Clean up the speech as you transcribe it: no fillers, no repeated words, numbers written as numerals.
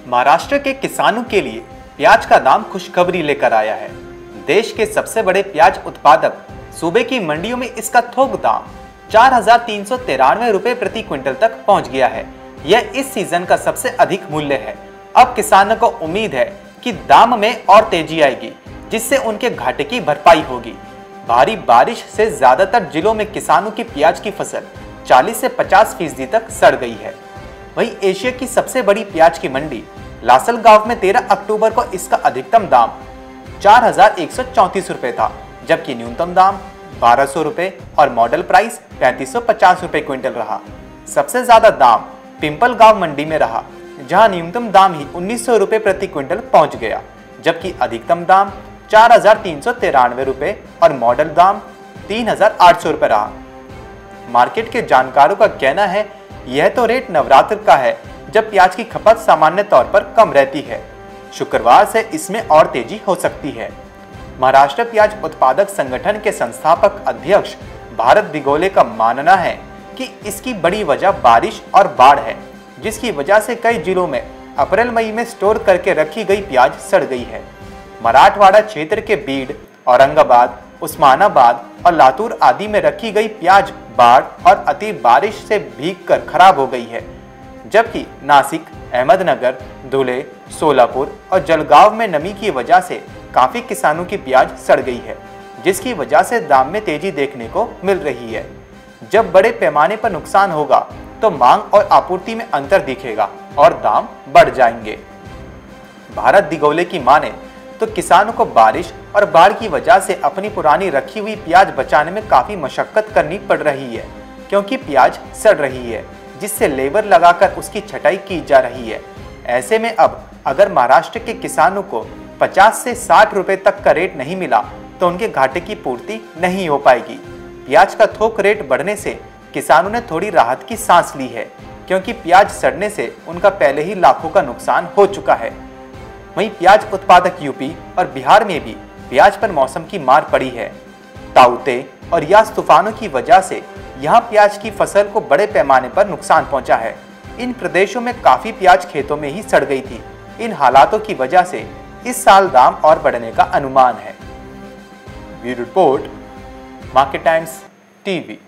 महाराष्ट्र के किसानों के लिए प्याज का दाम खुशखबरी लेकर आया है। देश के सबसे बड़े प्याज उत्पादक सूबे की मंडियों में इसका थोक दाम 4,393 रुपए प्रति क्विंटल तक पहुंच गया है। यह इस सीजन का सबसे अधिक मूल्य है। अब किसानों को उम्मीद है कि दाम में और तेजी आएगी, जिससे उनके घाटे की भरपाई होगी। भारी बारिश से ज्यादातर जिलों में किसानों की प्याज की फसल 40 से 50% तक सड़ गई है। वहीं एशिया की सबसे बड़ी प्याज की मंडी लासलगांव में 13 अक्टूबर को इसका अधिकतम दाम 4,134 रुपए था, जबकि न्यूनतम दाम 1,200 रुपए और मॉडल प्राइस 3,550 रुपए क्विंटल रहा। सबसे ज्यादा दाम पिंपलगांव मंडी में रहा, जहां न्यूनतम दाम ही 1,900 रुपए प्रति क्विंटल पहुंच गया, जबकि अधिकतम दाम 4,393 रुपए और मॉडल दाम 3,800 रुपए रहा। मार्केट के जानकारों का कहना है यह तो रेट नवरात्र का है, जब प्याज की खपत सामान्य तौर पर कम रहती है। शुक्रवार से इसमें और तेजी हो सकती है। महाराष्ट्र प्याज उत्पादक संगठन के संस्थापक अध्यक्ष भारत दिगोले का मानना है कि इसकी बड़ी वजह बारिश और बाढ़ है, जिसकी वजह से कई जिलों में अप्रैल मई में स्टोर करके रखी गई प्याज सड़ गई है। मराठवाड़ा क्षेत्र के बीड, औरंगाबाद, उस्मानाबाद और लातूर आदि में रखी गई प्याज बाढ़ और अति बारिश से भीगकर खराब हो गई है, जबकि नासिक, अहमदनगर, धुले, सोलापुर और जलगांव में नमी की वजह से काफी किसानों की प्याज सड़ गई है, जिसकी वजह से दाम में तेजी देखने को मिल रही है। जब बड़े पैमाने पर नुकसान होगा तो मांग और आपूर्ति में अंतर दिखेगा और दाम बढ़ जाएंगे। भारत दिगोले की माने तो किसानों को बारिश और बाढ़ की वजह से अपनी पुरानी रखी हुई प्याज बचाने में काफी मशक्कत करनी पड़ रही है, क्योंकि प्याज सड़ रही है, जिससे लेबर लगाकर उसकी छटाई की जा रही है। ऐसे में अब अगर महाराष्ट्र के किसानों को 50 से 60 रुपए तक का रेट नहीं मिला तो उनके घाटे की पूर्ति नहीं हो पाएगी। प्याज का थोक रेट बढ़ने से किसानों ने थोड़ी राहत की सांस ली है, क्योंकि प्याज सड़ने से उनका पहले ही लाखों का नुकसान हो चुका है। वहीं प्याज उत्पादक यूपी और बिहार में भी प्याज पर मौसम की मार पड़ी है। ताउते और यास तूफानों की वजह से यहां प्याज की फसल को बड़े पैमाने पर नुकसान पहुंचा है। इन प्रदेशों में काफी प्याज खेतों में ही सड़ गई थी। इन हालातों की वजह से इस साल दाम और बढ़ने का अनुमान है। Bureau report, Market Times TV.